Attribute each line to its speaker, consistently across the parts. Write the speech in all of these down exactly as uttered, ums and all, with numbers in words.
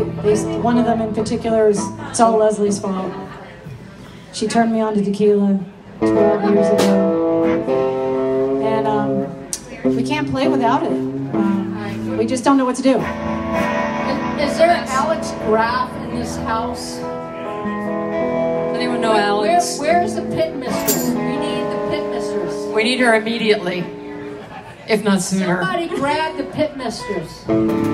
Speaker 1: These, one of them in particular is, it's all Leslie's fault. She turned me on to tequila twelve years ago. And um, we can't play without it. Um, we just don't know what to do.
Speaker 2: Is, is there Alex Graff in this house?
Speaker 3: Does anyone know Alex?
Speaker 2: Where, where's the pit mistress? We need the pit mistress.
Speaker 3: We need her immediately, if not sooner.
Speaker 2: Somebody grab the pit mistress.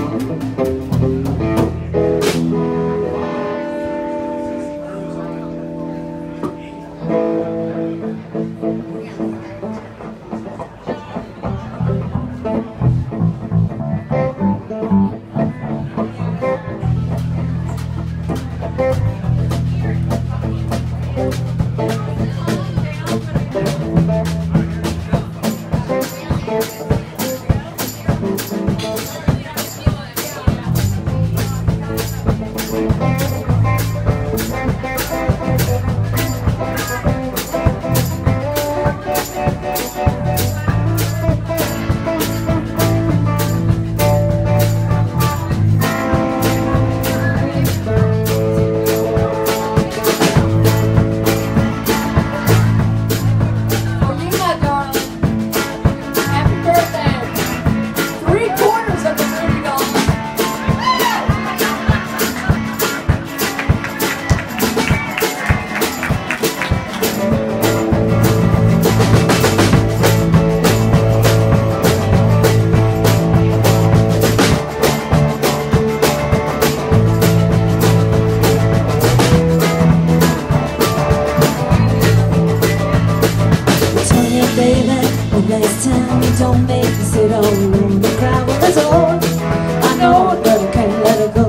Speaker 1: Next time, don't make me sit all alone and cry. Well, that's all I know, but I can't let it go.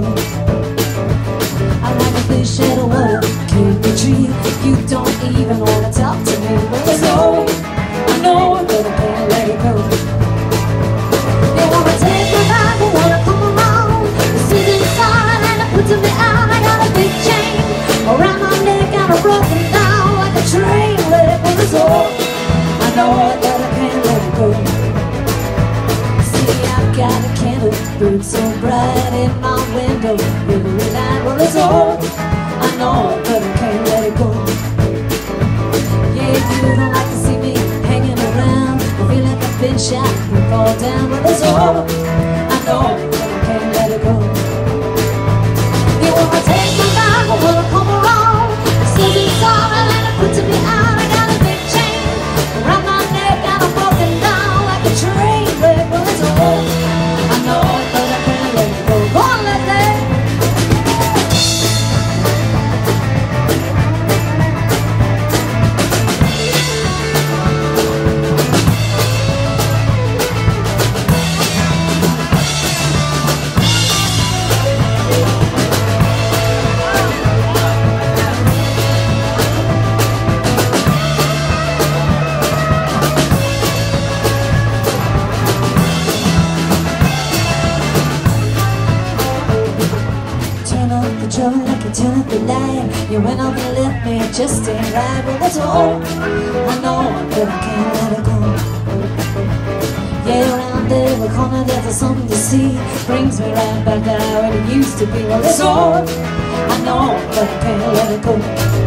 Speaker 1: I like a fish out of water, can't retrieve. You don't even want to talk to me. Well, that's all I know, but I can't let it go. They want to take me back, they want to come around. The season's silent and it puts me out. I got a big chain around my neck, got a broken down like a train wreck. Well, that's all I know, that I can't let it go. See, I've got a candle burnt so bright in my window every night. Well, it's all I know, but I can't let it go. Yeah, you don't like to see me hanging around. I feel like I've been shot and fall down. Well, it's all I know, but I can't let it go. You wanna take me back, I wanna come around. It says it's all and it puts me out. I got a big chain around my neck, got a broken down like a train wreck. Well, it's all I know, but I can't let it go. Go on, Leslie. Trouble like you turn up the light. You went off and left me, it just ain't right. Well, that's all I know, but I can't let it go. Yeah, around every corner there's something to see. Brings me right back to how it used to be. Well, that's all I know, but I can't let it go.